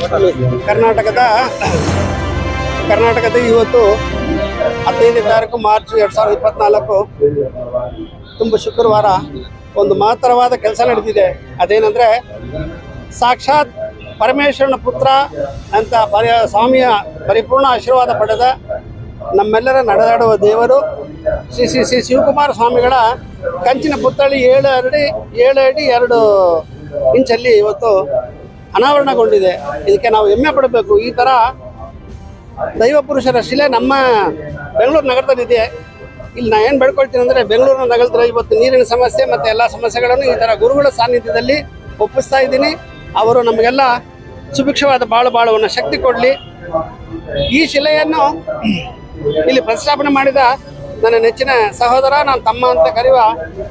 ಕರ್ನಾಟಕದ ಇವತ್ತು 15ನೇ ತಾರೀಕು ಮಾರ್ಚ್ 2024 ತುಂಬ ಶುಕ್ರವಾರ ಒಂದು ಮಹತ್ತರವಾದ ಕೆಲಸ ನಡೆದಿದೆ. ಅದೇನೆಂದರೆ ಸಾಕ್ಷಾತ್ ಪರಮೇಶ್ವರನ ಪುತ್ರ ಅಂತ ಸ್ವಾಮಿಯ ಪರಿಪೂರ್ಣ ಆಶೀರ್ವಾದ ಪಡೆದ ನಮ್ಮೆಲ್ಲರ ನಡೆದಾಡುವ ದೇವರು ಶ್ರೀ ಶ್ರೀ ಶ್ರೀ ಶಿವಕುಮಾರ ಸ್ವಾಮಿಗಳ ಕಂಚಿನ ಪುತ್ಥಳಿ 7 ಅಡಿ 2 ಇಂಚಲ್ಲಿ ಇವತ್ತು ಅನಾವರಣಗೊಂಡಿದೆ. ಇದಕ್ಕೆ ನಾವು ಹೆಮ್ಮೆ ಪಡಬೇಕು. ಈ ಥರ ದೈವ ಪುರುಷರ ಶಿಲೆ ನಮ್ಮ ಬೆಂಗಳೂರು ನಗರದಲ್ಲಿದೆ. ಇಲ್ಲಿ ನಾನು ಏನು ಬೇಡ್ಕೊಳ್ತೀನಿ ಅಂದರೆ, ಬೆಂಗಳೂರಿನ ನಗರದಲ್ಲಿ ಇವತ್ತು ನೀರಿನ ಸಮಸ್ಯೆ ಮತ್ತು ಎಲ್ಲ ಸಮಸ್ಯೆಗಳನ್ನು ಈ ಥರ ಗುರುಗಳ ಸಾನ್ನಿಧ್ಯದಲ್ಲಿ ಒಪ್ಪಿಸ್ತಾ ಇದ್ದೀನಿ. ಅವರು ನಮಗೆಲ್ಲ ಸುಭಿಕ್ಷವಾದ ಬಾಳುವನ್ನು ಶಕ್ತಿ ಕೊಡಲಿ. ಈ ಶಿಲೆಯನ್ನು ಇಲ್ಲಿ ಪ್ರತಿಷ್ಠಾಪನೆ ಮಾಡಿದ ನನ್ನ ನೆಚ್ಚಿನ ಸಹೋದರ, ನಾನು ತಮ್ಮ ಅಂತ ಕರೆಯುವ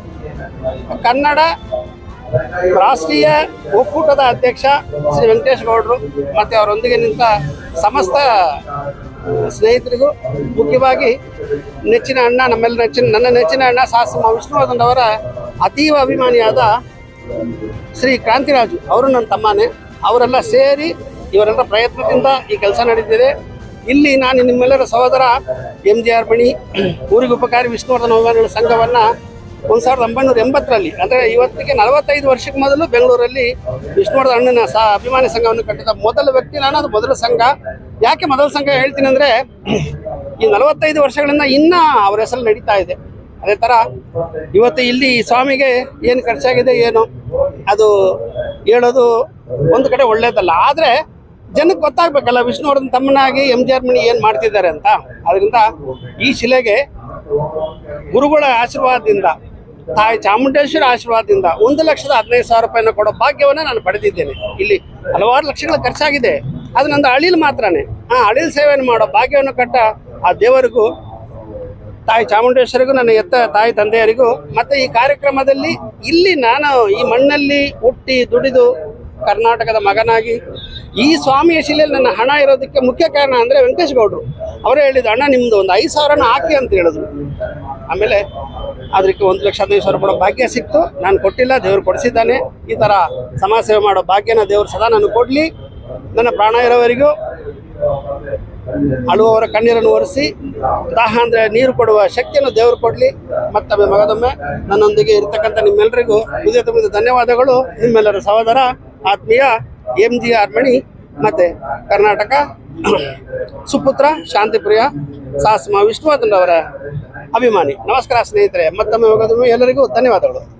ಕನ್ನಡ ರಾಷ್ಟ್ರೀಯ ಒಕ್ಕೂಟದ ಅಧ್ಯಕ್ಷ ಶ್ರೀ ವೆಂಕಟೇಶ್ ಗೌಡರು ಮತ್ತು ಅವರೊಂದಿಗೆ ನಿಂತ ಸಮಸ್ತ ಸ್ನೇಹಿತರಿಗೂ, ಮುಖ್ಯವಾಗಿ ನೆಚ್ಚಿನ ಅಣ್ಣ, ನನ್ನ ನೆಚ್ಚಿನ ಅಣ್ಣ ಶಾಸಕ ವಿಷ್ಣುವರ್ಧನ್ ಅವರ ಅತೀವ ಅಭಿಮಾನಿಯಾದ ಶ್ರೀ ಕ್ರಾಂತಿರಾಜು ಅವರು ನನ್ನ ತಮ್ಮನೇ. ಅವರೆಲ್ಲ ಸೇರಿ ಇವರೆಲ್ಲ ಪ್ರಯತ್ನದಿಂದ ಈ ಕೆಲಸ ನಡೆದಿದೆ. ಇಲ್ಲಿ ನಾನು ನಿಮ್ಮೆಲ್ಲರ ಸಹೋದರ MGR ಮಣಿ ಊರಿಗೆ ಉಪಕಾರಿ ವಿಷ್ಣುವರ್ಧನ್ ಅಭಿಮಾನಿಗಳ ಸಂಘವನ್ನು 1980ರಲ್ಲಿ, ಅಂದರೆ ಇವತ್ತಿಗೆ 45 ವರ್ಷಕ್ಕೆ ಮೊದಲು ಬೆಂಗಳೂರಲ್ಲಿ ವಿಷ್ಣುವರ್ಧನ್ ಅಣ್ಣನ ಅಭಿಮಾನಿ ಸಂಘವನ್ನು ಕಟ್ಟಿದ ಮೊದಲ ವ್ಯಕ್ತಿ ನಾನು. ಅದು ಮೊದಲ ಸಂಘ. ಯಾಕೆ ಮೊದಲ ಸಂಘ ಹೇಳ್ತೀನಿ ಅಂದರೆ, ಈ 45 ವರ್ಷಗಳಿಂದ ಇನ್ನೂ ಅವರ ಹೆಸರು ನಡೀತಾ ಇದೆ. ಅದೇ ಥರ ಇವತ್ತು ಇಲ್ಲಿ ಸ್ವಾಮಿಗೆ ಏನು ಖರ್ಚಾಗಿದೆ ಏನು ಅದು ಹೇಳೋದು ಒಂದು ಕಡೆ ಒಳ್ಳೇದಲ್ಲ. ಆದರೆ ಜನಕ್ಕೆ ಗೊತ್ತಾಗಬೇಕಲ್ಲ ವಿಷ್ಣುವರ್ಧನ್ ತಮ್ಮನಾಗಿ MGR ಮಣಿ ಏನು ಮಾಡ್ತಿದ್ದಾರೆ ಅಂತ. ಅದರಿಂದ ಈ ಶಿಲೆಗೆ ಗುರುಗಳ ಆಶೀರ್ವಾದದಿಂದ, ತಾಯಿ ಚಾಮುಂಡೇಶ್ವರಿ ಆಶೀರ್ವಾದದಿಂದ 1,15,000 ರೂಪಾಯಿನ ಕೊಡೋ ಭಾಗ್ಯವನ್ನು ನಾನು ಪಡೆದಿದ್ದೇನೆ. ಇಲ್ಲಿ ಹಲವಾರು ಲಕ್ಷಗಳ ಖರ್ಚಾಗಿದೆ. ಅದು ನಂದು ಅಳಿಲು ಮಾತ್ರನೇ. ಅಳಿಲು ಸೇವೆಯನ್ನು ಮಾಡೋ ಭಾಗ್ಯವನ್ನು ಕಟ್ಟ ಆ ದೇವರಿಗೂ, ತಾಯಿ ಚಾಮುಂಡೇಶ್ವರಿಗೂ, ನನ್ನ ಎತ್ತ ತಾಯಿ ತಂದೆಯರಿಗೂ, ಮತ್ತು ಈ ಕಾರ್ಯಕ್ರಮದಲ್ಲಿ ಇಲ್ಲಿ ನಾನು ಈ ಮಣ್ಣಲ್ಲಿ ಹುಟ್ಟಿ ದುಡಿದು ಕರ್ನಾಟಕದ ಮಗನಾಗಿ ಈ ಸ್ವಾಮಿಯ ಶಿಲೆಯಲ್ಲಿ ನನ್ನ ಹಣ ಇರೋದಕ್ಕೆ ಮುಖ್ಯ ಕಾರಣ ಅಂದರೆ ವೆಂಕಟೇಶ್ ಗೌಡರು ಅವರೇ ಹೇಳಿದ್ದು, ಅಣ್ಣ ನಿಮ್ಮದು ಒಂದು 5,000 ಹಾಕಿ ಅಂತ ಹೇಳಿದ್ರು. ಆಮೇಲೆ ಅದಕ್ಕೆ 1,15,000 ಕೊಡೋ ಭಾಗ್ಯ ಸಿಕ್ತು. ನಾನು ಕೊಟ್ಟಿಲ್ಲ, ದೇವರು ಕೊಡಿಸಿದ್ದಾನೆ. ಈ ಥರ ಸಮಾಜ ಸೇವೆ ಮಾಡೋ ಭಾಗ್ಯನ ದೇವರು ಸದಾ ನನಗೆ ಕೊಡಲಿ. ನನ್ನ ಪ್ರಾಣ ಇರೋವರೆಗೂ ಅಳುವವರ ಕಣ್ಣೀರನ್ನು ಒರೆಸಿ ದಾಹ ಅಂದರೆ ನೀರು ಕೊಡುವ ಶಕ್ತಿಯನ್ನು ದೇವರು ಕೊಡಲಿ. ಮತ್ತೊಮ್ಮೆ ಮಗದೊಮ್ಮೆ ನನ್ನೊಂದಿಗೆ ಇರತಕ್ಕಂಥ ನಿಮ್ಮೆಲ್ಲರಿಗೂ ಹೃದಯ ತುಂಬಿದ ಧನ್ಯವಾದಗಳು. ನಿಮ್ಮೆಲ್ಲರ ಸಹೋದರ ಆತ್ಮೀಯ MGR ಮಣಿ ಮತ್ತು ಕರ್ನಾಟಕ ಸುಪುತ್ರ ಶಾಂತಿಪ್ರಿಯ ಶಾಸಕ ವಿಷ್ಣುವರ್ಧನ್ ಅವರ ಅಭಿಮಾನಿ. ನಮಸ್ಕಾರ ಸ್ನೇಹಿತರೆ, ಮತ್ತೊಮ್ಮೆ ಮಗದೊಮ್ಮೆ ಎಲ್ಲರಿಗೂ ಧನ್ಯವಾದಗಳು.